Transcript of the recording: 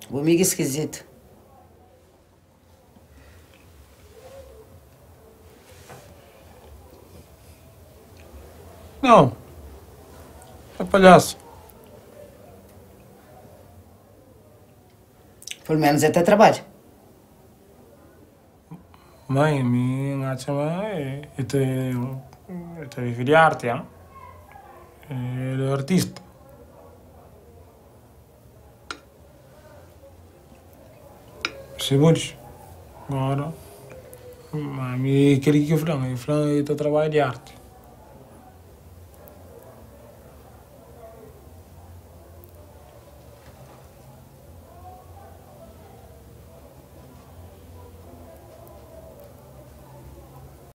O amigo esquisito. Não. É palhaço. Pelo menos é teu trabalho. Mãe, minha chama é vive de arte, hein? Ele é artista. Percebes? Agora, mãe, queria que eu falo, é trabalho de arte.